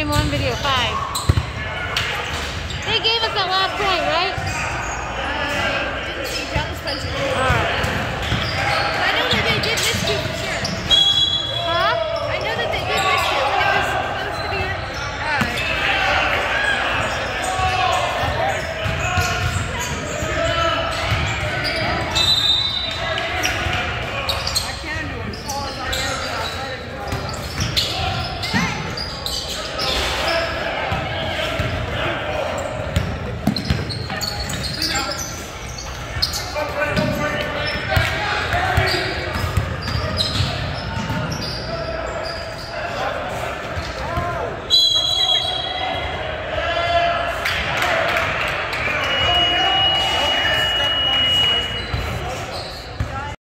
Frame 1, video 5. They gave us that last point, right?